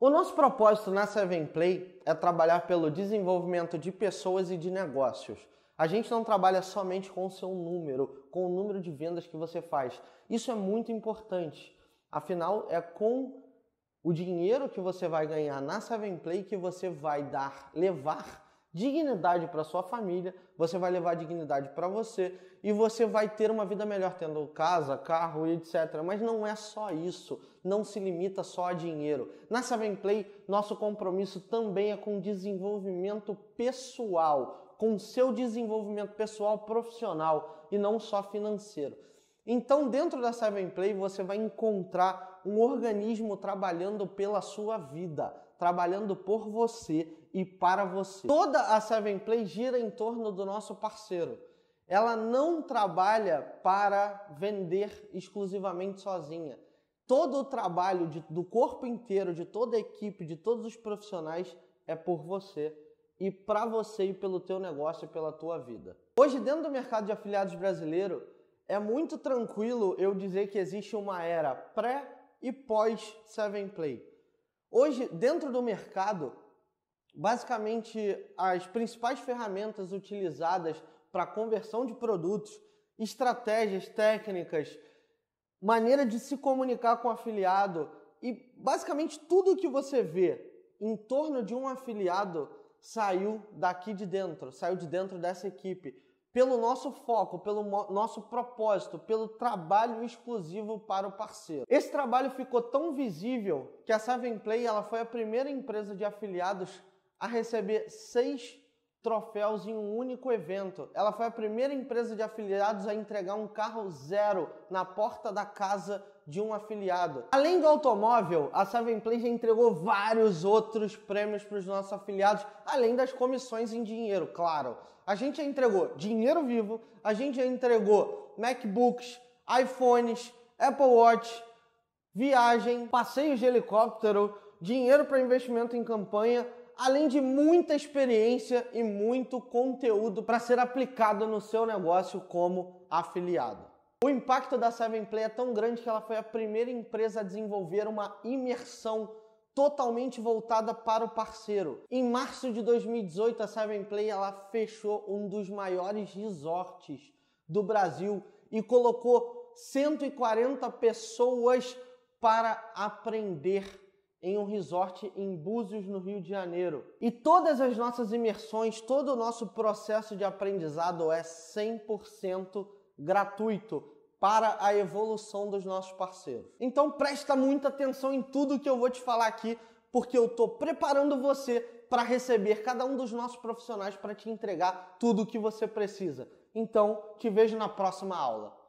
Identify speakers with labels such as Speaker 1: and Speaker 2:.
Speaker 1: O nosso propósito na 7Play é trabalhar pelo desenvolvimento de pessoas e de negócios. A gente não trabalha somente com o seu número, com o número de vendas que você faz. Isso é muito importante. Afinal, é com o dinheiro que você vai ganhar na 7Play que você vai levar dignidade para sua família, você vai levar dignidade para você e você vai ter uma vida melhor tendo casa, carro e etc. Mas não é só isso, não se limita só a dinheiro. Na 7Play, nosso compromisso também é com desenvolvimento pessoal, com seu desenvolvimento pessoal profissional e não só financeiro. Então, dentro da 7Play, você vai encontrar um organismo trabalhando pela sua vida, trabalhando por você e para você. Toda a 7Play gira em torno do nosso parceiro. Ela não trabalha para vender exclusivamente sozinha. Todo o trabalho do corpo inteiro, de toda a equipe, de todos os profissionais é por você e para você e pelo teu negócio e pela tua vida. Hoje, dentro do mercado de afiliados brasileiro, é muito tranquilo eu dizer que existe uma era pré e pós 7Play. Hoje, dentro do mercado, basicamente as principais ferramentas utilizadas para conversão de produtos, estratégias, técnicas, maneira de se comunicar com o afiliado e basicamente tudo que você vê em torno de um afiliado saiu daqui de dentro, saiu de dentro dessa equipe. Pelo nosso foco, pelo nosso propósito, pelo trabalho exclusivo para o parceiro. Esse trabalho ficou tão visível que a 7Play ela foi a primeira empresa de afiliados a receber 6 troféus em um único evento. Ela foi a primeira empresa de afiliados a entregar um carro zero na porta da casa de um afiliado. Além do automóvel, a 7Play já entregou vários outros prêmios para os nossos afiliados, além das comissões em dinheiro, claro. A gente já entregou dinheiro vivo, a gente já entregou MacBooks, iPhones, Apple Watch, viagem, passeios de helicóptero, dinheiro para investimento em campanha, além de muita experiência e muito conteúdo para ser aplicado no seu negócio como afiliado. O impacto da 7Play é tão grande que ela foi a primeira empresa a desenvolver uma imersão totalmente voltada para o parceiro. Em março de 2018, a 7Play ela fechou um dos maiores resorts do Brasil e colocou 140 pessoas para aprender em um resort em Búzios, no Rio de Janeiro. E todas as nossas imersões, todo o nosso processo de aprendizado é 100% gratuito para a evolução dos nossos parceiros. Então presta muita atenção em tudo que eu vou te falar aqui, porque eu estou preparando você para receber cada um dos nossos profissionais para te entregar tudo o que você precisa. Então, te vejo na próxima aula.